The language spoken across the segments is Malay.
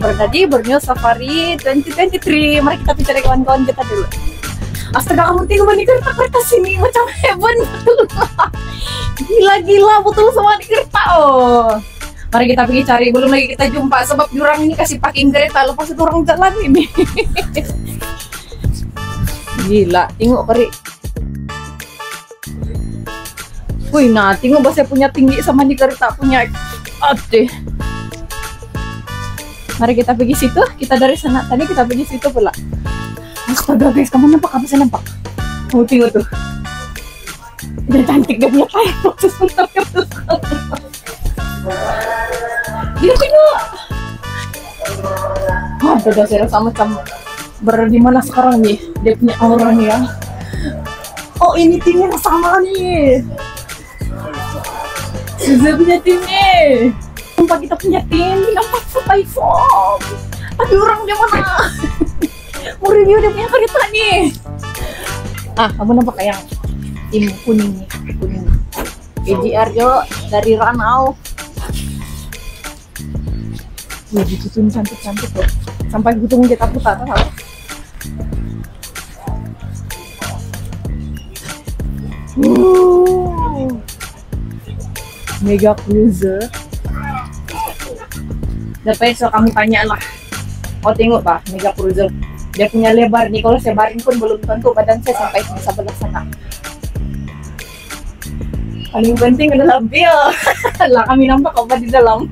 berada di Borneo Safari 2023. Mari kita bicara kawan-kawan kita dulu. Astaga, kamu tengok nih kereta-kereta sini macam heaven. Gila-gila betul semua di kereta. Oh, mari kita pergi cari. Belum lagi kita jumpa sebab jurang ini kasih parking kereta, lepas itu orang jalan ini. Gila, tengok pari. Wih, nah tengok bahasa punya tinggi sama di kereta punya. Aduh. Mari kita pergi situ. Kita dari sana tadi kita pergi situ pula. Astaga guys, kamu nampak apa? Saya nampak. Kamu tengok tuh. Udah cantik gak punya kayak sebentar. Dia tengok. Aduh, saya rasa macam berada di mana sekarang nih? Dia punya aura nih ya. Oh, ini timnya sama nih. Sudah punya tim nih. Nampak kita punya tim. Nampak foto iPhone. Tapi orangnya mana? Mau review dia punya kereta nih. Ah, kamu nampak kayak tim kuning nih. Kuning. EGR Jo dari Ranau. Wih, itu tuh cantik-cantik loh. Sampai gitu kita putar kan? Mega Cruiser. Dapat so kamu tanya lah. Mau tengok pak Mega Cruiser. Dia punya lebar nih. Kalau saya baring pun belum tentu badan saya sampai sebelah sana. Paling penting adalah bil. Lah kami nampak apa di dalam.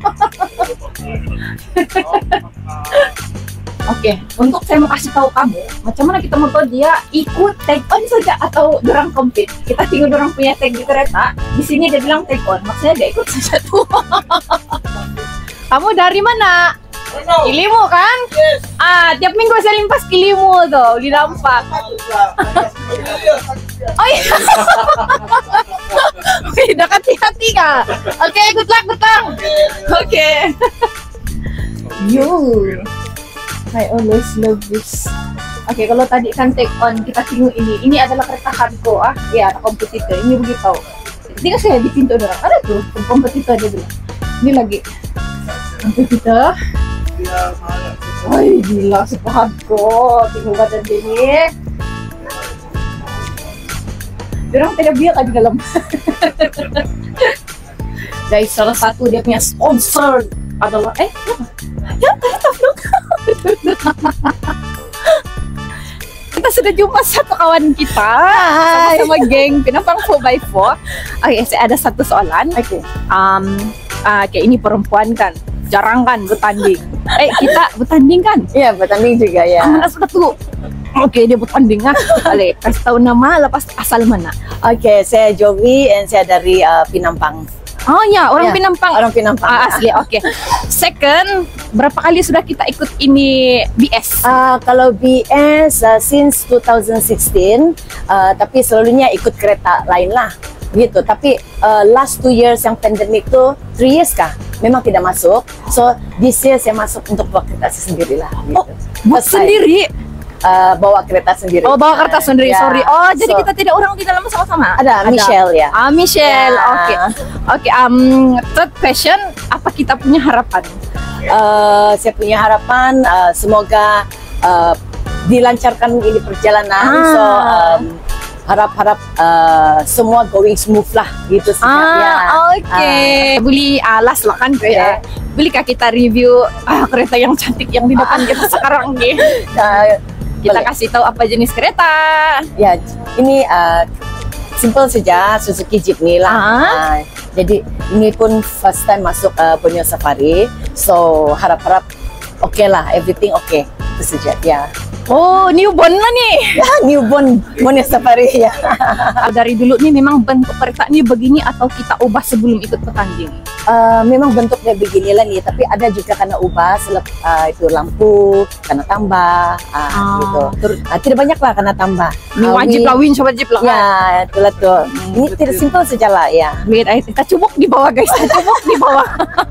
Oke, untuk saya mau kasih tahu kamu, macam mana kita mau tahu dia ikut take on saja atau dorang compete. Kita tinggal dorang punya tag di kereta. Di sini dia bilang take on, maksudnya dia ikut saja tuh. Kamu dari mana? Ilimu kan? Yes. Ah, tiap minggu saya limpas ke Ilimu tuh, di Dampak. Oh iya. Wih, udah hati-hati kak. Oke, good luck. Oke. Yo. I always love this. Oke, kalau tadi kan take on, kita tengok ini. Ini adalah kereta hardcore ah. Ya, kompetitor. Ini begitu. Tinggal saya di pintu orang. Ada tuh, kompetitor dia bilang. Ini lagi. Kompetitor. Wih, gila, super hardcore. Tengok badan dia ni. Diorang tidak biar di dalam. Guys, salah satu dia punya sponsor adalah kita sudah jumpa satu kawan kita sama geng Pinampang 4x4. Oke, saya ada satu soalan. Oke. Kayak ini perempuan kan, jarang kan bertanding. Kita bertanding kan? Iya, bertanding juga ya. Mana satu? Oke, dia bertanding kan. Boleh kasih tahu nama, lepas asal mana? Oke, saya Jovi and saya dari Pinampang. Oh ya, orang Pinampang. Orang Pinampang. Asli, oke. Second, berapa kali sudah kita ikut ini BS? Kalau BS since 2016, tapi selalunya ikut kereta lain lah, gitu. Tapi last 2 years yang pandemic tuh, 3 years kah? Memang tidak masuk. So this year saya masuk untuk bawa kereta sendiri lah. Gitu. Oh, buat sendiri? Bawa kereta sendiri. Oh, bawa kereta sendiri, sorry. Oh, jadi so, kita tidak orang di dalam sama-sama? Ada Michelle ya. Michelle, oke. Third question, apa kita punya harapan? Saya punya harapan, semoga dilancarkan ini perjalanan. So harap-harap semua going smooth lah gitu sih. Oke. Beli alas lah kan ya. Belikah kita review kereta yang cantik yang di depan kita sekarang nih? Kita kasih tahu apa jenis kereta. Ya, ini simple saja, Suzuki Jitney lah. Jadi ini pun first time masuk Borneo Safari. So harap-harap oke lah, everything oke. Itu saja ya. Oh, newborn lah nih. Ya, newborn Borneo Safari ya. Dari dulu nih memang bentuk kereta ini begini atau kita ubah sebelum ikut pertanding? Memang bentuknya beginilah nih, tapi ada juga karena ubah itu lampu, karena tambah gitu. Tidak banyak lah karena tambah. Ini wajib lah, wajib lah. Ya, itulah tuh. Ini tidak simple saja lah ya. Lihat, kita cubuk di bawah guys, kita cubuk di bawah.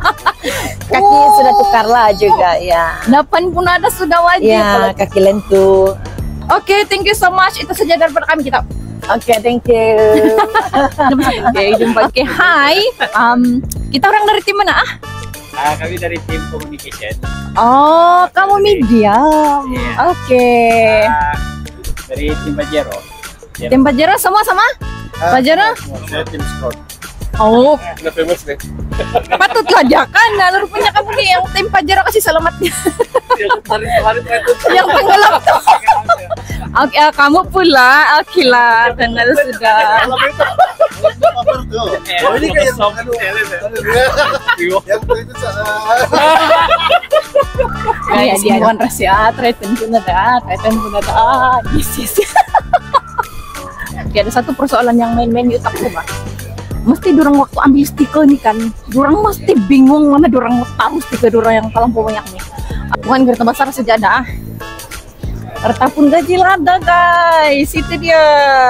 Kaki sudah tukar lah juga ya. Depan pun ada sudah wajib. Ya, kaki lentu. Oke, thank you so much. Itu saja daripada kami kita. Oke, thank you. Oke, jumpa. Oke, hai. Kita orang dari tim mana? Kami dari tim communication. Oh, kamu media. Iya. Oke. Dari tim Pajero. Tim Pajero semua sama? Pajero? Saya tim Scout. Oh, Udah famous nih. patutlah dia kan. Nah, rupanya kamu nih yang tim Pajero kasih selamatnya. Yang tenggelam tuh. Oke, kamu pula. Oke lah, kenal sudah. Oh, ini kayak yang itu Kayak dia bukan rahasia, Treten pun ada. Yes. Oke, ada satu persoalan yang main-main di otakku, Pak. Mesti dorang waktu ambil stiker nih kan, dorang mesti bingung mana dorang mau taruh stiker dorang yang terlampau banyaknya. Bukan kereta besar sejadah. Kereta pun kecil ada guys, itu dia.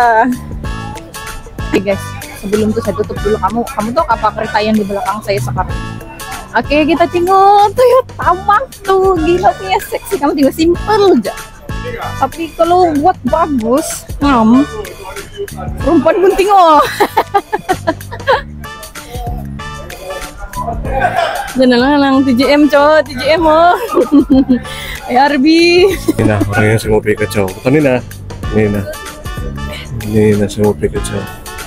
Oke guys, sebelum itu saya tutup dulu kamu tahu apa kereta yang di belakang saya sekarang? Oke, kita tengok Toyota Mark tuh, gila punya seksi, kamu tinggal simple aja. Tapi kalau buat bagus, perempuan pun tengok. Jangan TJM cow, TJM oh. ARB. Nina, orangnya saya mau pilih kacau. Bukan Nina. Nina saya mau pilih kacau.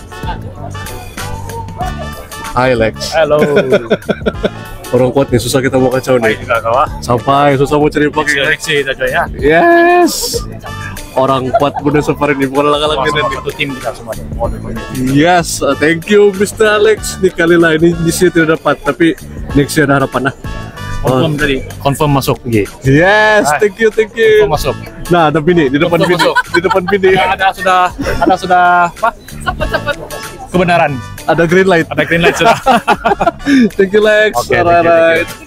Hai Lex. Halo. Orang kuat nih, susah kita mau kacau nih. Sampai susah mau cari pakai. ya. Yes. Orang kuat bener safari ini, bukan alang-alang ini. Satu tim kita semua. Yes, thank you Mr. Alex. Ini kali lah ini di sini tidak dapat, tapi next year ada harapan lah. Confirm tadi. Confirm masuk. Yes, thank you. Confirm masuk. Nah, ada bini di depan bini, di depan bini. Ada sudah apa? Cepet. Kebenaran. Ada green light. Ada green light sudah. Thank you Lex. Oke, Alright.